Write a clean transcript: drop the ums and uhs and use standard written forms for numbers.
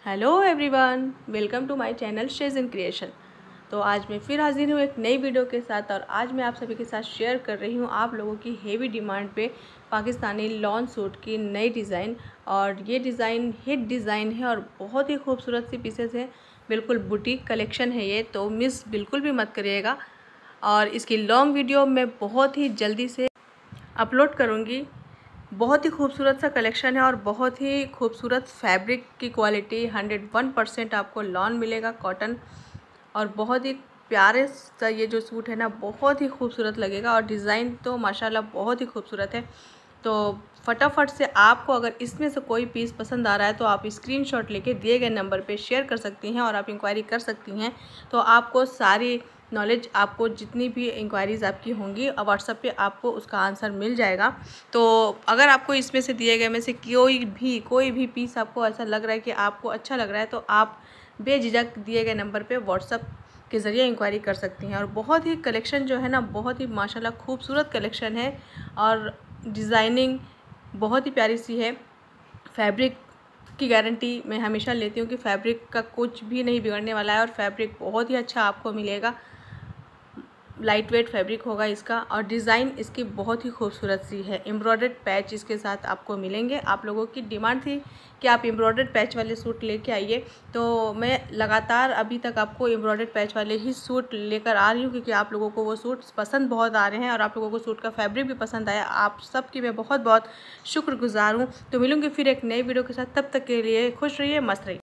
Hello everyone, welcome to my channel Shez in creation. तो आज मैं फिर हाजिर हूँ एक नई वीडियो के साथ और आज मैं आप सभी के साथ शेयर कर रही हूँ आप लोगों की हेवी डिमांड पे पाकिस्तानी लॉन सूट की नई डिज़ाइन। और ये डिज़ाइन हिट डिज़ाइन है और बहुत ही खूबसूरत सी पीसेस है, बिल्कुल बुटीक कलेक्शन है ये, तो मिस बिल्कुल भी मत करिएगा। और इसकी लॉन्ग वीडियो मैं बहुत ही जल्दी से अपलोड करूँगी। बहुत ही खूबसूरत सा कलेक्शन है और बहुत ही खूबसूरत फैब्रिक की क्वालिटी 101% आपको लॉन मिलेगा, कॉटन। और बहुत ही प्यारे सा ये जो सूट है ना, बहुत ही खूबसूरत लगेगा और डिज़ाइन तो माशाल्लाह बहुत ही खूबसूरत है। तो फटाफट से आपको अगर इसमें से कोई पीस पसंद आ रहा है तो आप स्क्रीनशॉट लेके दिए गए नंबर पे शेयर कर सकती हैं और आप इंक्वायरी कर सकती हैं। तो आपको सारी नॉलेज, आपको जितनी भी इंक्वायरीज़ आपकी होंगी व्हाट्सएप पे आपको उसका आंसर मिल जाएगा। तो अगर आपको इसमें से दिए गए में से कोई भी पीस आपको ऐसा लग रहा है कि आपको अच्छा लग रहा है तो आप बेझिझक दिए गए नंबर पे व्हाट्सएप के ज़रिए इंक्वायरी कर सकती हैं। और बहुत ही कलेक्शन जो है ना, बहुत ही माशाल्लाह खूबसूरत कलेक्शन है और डिज़ाइनिंग बहुत ही प्यारी सी है। फैब्रिक की गारंटी मैं हमेशा लेती हूँ कि फैब्रिक का कुछ भी नहीं बिगड़ने वाला है और फैब्रिक बहुत ही अच्छा आपको मिलेगा। लाइट वेट फैब्रिक होगा इसका और डिज़ाइन इसकी बहुत ही खूबसूरत सी है। एम्ब्रॉयडर्ड पैच इसके साथ आपको मिलेंगे। आप लोगों की डिमांड थी कि आप एम्ब्रॉयडर्ड पैच वाले सूट लेके आइए, तो मैं लगातार अभी तक आपको एम्ब्रॉयडर्ड पैच वाले ही सूट लेकर आ रही हूँ क्योंकि आप लोगों को वो सूट पसंद बहुत आ रहे हैं और आप लोगों को सूट का फैब्रिक भी पसंद आया। आप सबकी मैं बहुत बहुत शुक्रगुजार हूँ। तो मिलूँगी फिर एक नई वीडियो के साथ, तब तक के लिए खुश रहिए, मस्त रहिए।